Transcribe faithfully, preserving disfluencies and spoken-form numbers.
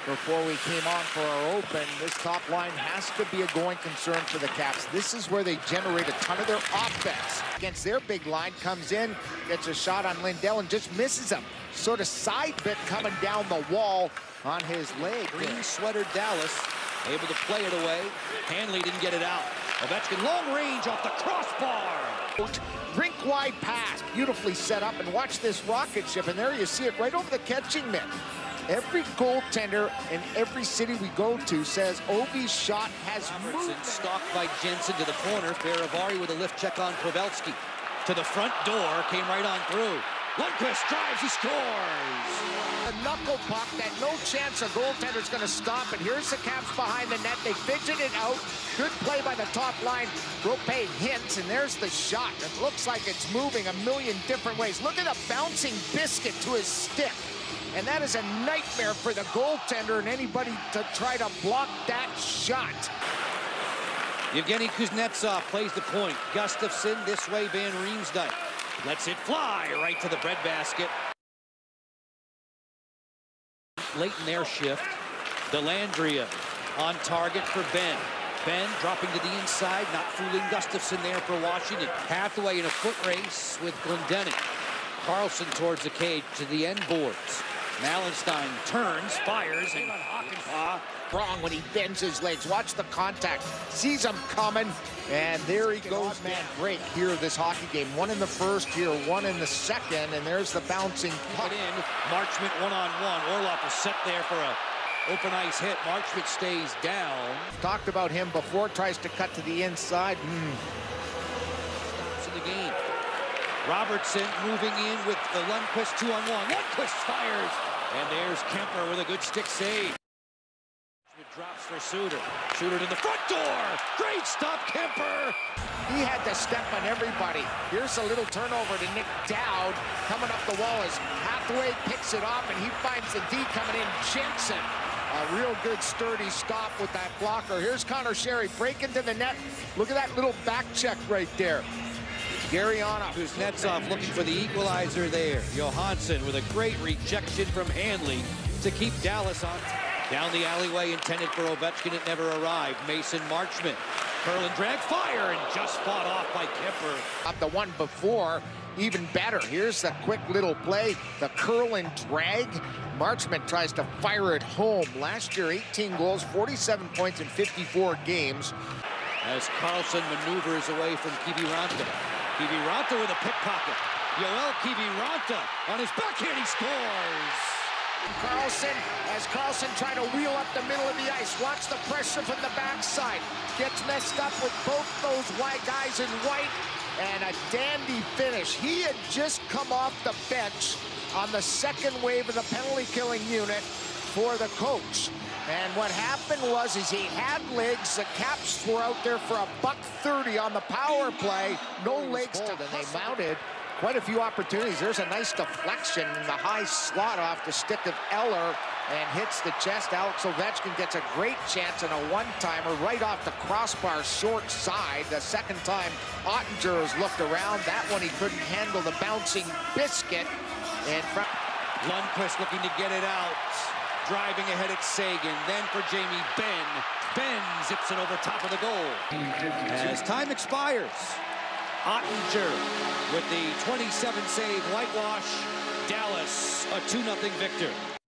before we came on for our open. This top line has to be a going concern for the Caps. This is where they generate a ton of their offense. Against their big line, comes in, gets a shot on Lindell and just misses him. Sort of side bit coming down the wall on his leg. Green sweater Dallas, able to play it away. Hanley didn't get it out. Ovechkin long range off the crossbar. Rink wide pass, beautifully set up, and watch this rocket ship, and there you see it right over the catching mitt. Every goaltender in every city we go to says Ovi's shot has moved. Stalked by Jensen to the corner. Faravari with a lift check on Pavelski. To the front door, came right on through. Lundqvist drives, he scores! A knuckle puck that no chance a goaltender's going to stop it. Here's the Caps behind the net. They fidget it out. Good play by the top line. Rope hints, and there's the shot. It looks like it's moving a million different ways. Look at the bouncing biscuit to his stick. And that is a nightmare for the goaltender and anybody to try to block that shot. Yevgeny Kuznetsov plays the point. Gustafsson this way, Van Riemsdyk lets it fly right to the breadbasket. Late in their shift, Dellandrea on target for Ben. Ben dropping to the inside, not fooling Gustafsson there for Washington. Hathaway in a foot race with Glendening. Carlson towards the cage to the end boards. Malenstein turns, fires, and Hakanpää wrong when he bends his legs. Watch the contact. Sees him coming, and there he goes. Man, break here of this hockey game. One in the first here, one in the second, and there's the bouncing puck. In. Marchment one-on-one. Orlov was set there for a open ice hit. Marchment stays down. Talked about him before, tries to cut to the inside. Mm. Stops in the game. Robertson moving in with the Lundqvist two-on-one. Lundqvist fires, and there's Kemper with a good stick save. Drops for Suter. Suter to the front door. Great stop, Kemper. He had to step on everybody. Here's a little turnover to Nick Dowd. Coming up the wall as Hathaway picks it off, and he finds the D coming in. Jensen. A real good sturdy stop with that blocker. Here's Connor Sherry breaking to the net. Look at that little back check right there. Gariana. Kuznetsov looking for the equalizer there. Johansson with a great rejection from Hanley to keep Dallas on. Down the alleyway intended for Ovechkin, it never arrived. Mason Marchment. Curl and drag, fire, and just fought off by Kemper. Up the one before, even better. Here's the quick little play, the curl and drag. Marchment tries to fire it home. Last year, eighteen goals, forty-seven points in fifty-four games. As Carlson maneuvers away from Kiviranta. Kiviranta with a pickpocket. Yoel Kiviranta on his backhand, he scores! Carlson, as Carlson trying to wheel up the middle of the ice. Watch the pressure from the backside. Gets messed up with both those white guys in white, and a dandy finish. He had just come off the bench on the second wave of the penalty-killing unit for the coach. And what happened was is he had legs. The Caps were out there for a buck thirty on the power play. No legs to them. They mounted quite a few opportunities. There's a nice deflection in the high slot off the stick of Eller and hits the chest. Alex Ovechkin gets a great chance and a one-timer right off the crossbar short side. The second time Ottinger has looked around. That one he couldn't handle the bouncing biscuit. And Lundqvist looking to get it out. Driving ahead at Sagan. Then for Jamie Benn. Benn zips it over top of the goal. As time expires. Ottinger with the twenty-seven save whitewash. Dallas a two nothing victor.